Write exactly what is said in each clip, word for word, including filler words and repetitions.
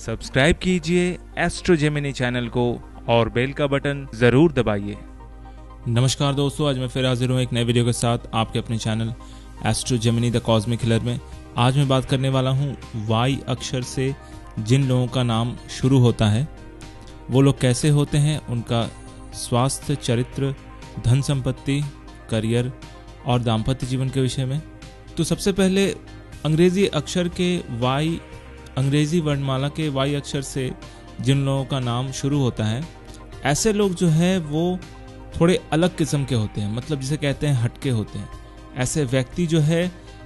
Subscribe कीजिए astro Gemini channel को और बेल का बटन जरूर दबाइए। नमस्कार दोस्तों, आज मैं फिर हाजिर हूँ एक नए वीडियो के साथ आपके अपने channel Astro Gemini the Cosmic Healer में। आज मैं बात करने वाला हूँ वाई अक्षर से जिन लोगों का नाम शुरू होता है वो लोग कैसे होते हैं, उनका स्वास्थ्य, चरित्र, धन संपत्ति, करियर और दाम्पत्य जीवन के विषय में। तो सबसे पहले अंग्रेजी अक्षर के वाई अंग्रेजी वर्णमाला के वाई अक्षर से जिन लोगों का नाम शुरू होता है, ऐसे लोग जो है वो थोड़े अलग किस्म के होते हैं, मतलब जिसे कहते हैं हटके होते हैं। ऐसे व्यक्ति जो है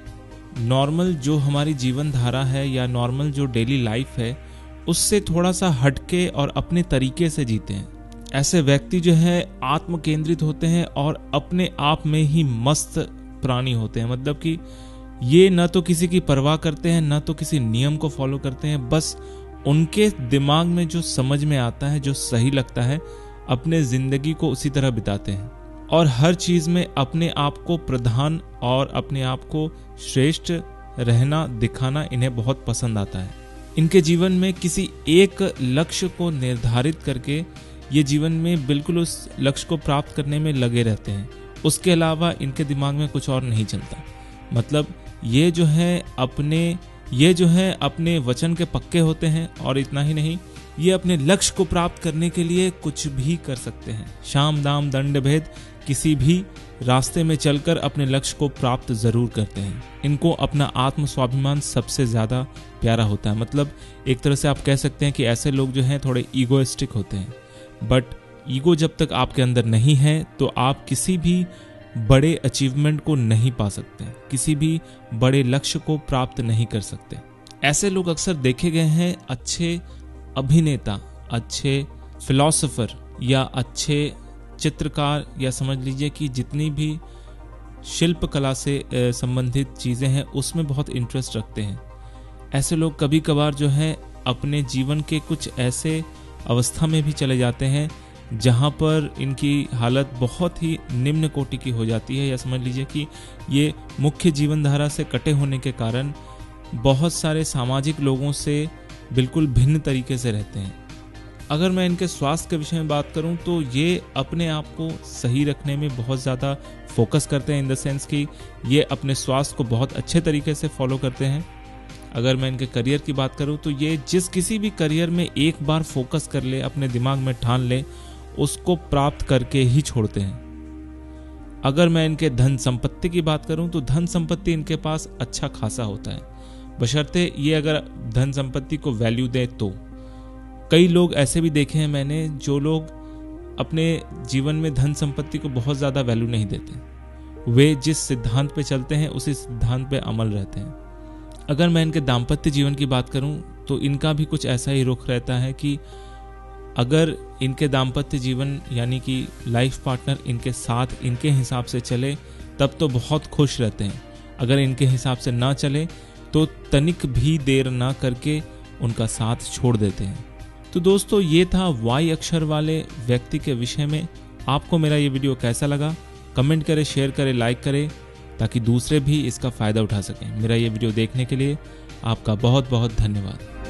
नॉर्मल जो हमारी जीवन धारा है या नॉर्मल जो डेली लाइफ है उससे थोड़ा सा हटके और अपने तरीके से जीते हैं। ऐसे व्यक्ति जो है आत्म केंद्रित होते हैं और अपने आप में ही मस्त प्राणी होते हैं, मतलब कि ये न तो किसी की परवाह करते हैं न तो किसी नियम को फॉलो करते हैं। बस उनके दिमाग में जो समझ में आता है, जो सही लगता है, अपने जिंदगी को उसी तरह बिताते हैं और हर चीज में अपने आप को प्रधान और अपने आप को श्रेष्ठ रहना दिखाना इन्हें बहुत पसंद आता है। इनके जीवन में किसी एक लक्ष्य को निर्धारित करके ये जीवन में बिल्कुल उस लक्ष्य को प्राप्त करने में लगे रहते हैं। उसके अलावा इनके दिमाग में कुछ और नहीं चलता। मतलब ये जो है अपने ये जो है अपने वचन के पक्के होते हैं और इतना ही नहीं, ये अपने लक्ष्य को प्राप्त करने के लिए कुछ भी कर सकते हैं। शाम दाम दंड भेद किसी भी रास्ते में चलकर अपने लक्ष्य को प्राप्त जरूर करते हैं। इनको अपना आत्म स्वाभिमान सबसे ज्यादा प्यारा होता है। मतलब एक तरह से आप कह सकते हैं कि ऐसे लोग जो हैं थोड़े ईगोइस्टिक होते हैं। बट ईगो जब तक आपके अंदर नहीं है तो आप किसी भी बड़े अचीवमेंट को नहीं पा सकते, किसी भी बड़े लक्ष्य को प्राप्त नहीं कर सकते। ऐसे लोग अक्सर देखे गए हैं अच्छे अभिनेता, अच्छे फिलोसोफर या अच्छे चित्रकार, या समझ लीजिए कि जितनी भी शिल्प कला से संबंधित चीज़ें हैं उसमें बहुत इंटरेस्ट रखते हैं। ऐसे लोग कभी कभार जो है अपने जीवन के कुछ ऐसे अवस्था में भी चले जाते हैं जहाँ पर इनकी हालत बहुत ही निम्न कोटि की हो जाती है, या समझ लीजिए कि ये मुख्य जीवन धारा से कटे होने के कारण बहुत सारे सामाजिक लोगों से बिल्कुल भिन्न तरीके से रहते हैं। अगर मैं इनके स्वास्थ्य के विषय में बात करूं तो ये अपने आप को सही रखने में बहुत ज़्यादा फोकस करते हैं, इन द सेंस कि ये अपने स्वास्थ्य को बहुत अच्छे तरीके से फॉलो करते हैं। अगर मैं इनके करियर की बात करूं तो ये जिस किसी भी करियर में एक बार फोकस कर ले, अपने दिमाग में ठान ले, उसको प्राप्त करके ही छोड़ते हैं। अगर मैं इनके धन संपत्ति की बात करूं तो धन संपत्ति इनके पास अच्छा खासा होता है, बशर्ते ये अगर धन संपत्ति को वैल्यू दे तो। कई लोग ऐसे भी देखे हैं मैंने जो लोग अपने जीवन में धन संपत्ति को बहुत ज़्यादा वैल्यू नहीं देते। वे जिस सिद्धांत पे चलते हैं उसी सिद्धांत पे अमल रहते हैं। अगर मैं इनके दाम्पत्य जीवन की बात करूं तो इनका भी कुछ ऐसा ही रुख रहता है कि अगर इनके दाम्पत्य जीवन यानी कि लाइफ पार्टनर इनके साथ इनके हिसाब से चले तब तो बहुत खुश रहते हैं। अगर इनके हिसाब से ना चले तो तनिक भी देर ना करके उनका साथ छोड़ देते हैं। तो दोस्तों, ये था वाई अक्षर वाले व्यक्ति के विषय में। आपको मेरा ये वीडियो कैसा लगा कमेंट करें, शेयर करें, लाइक करें ताकि दूसरे भी इसका फ़ायदा उठा सकें। मेरा ये वीडियो देखने के लिए आपका बहुत बहुत धन्यवाद।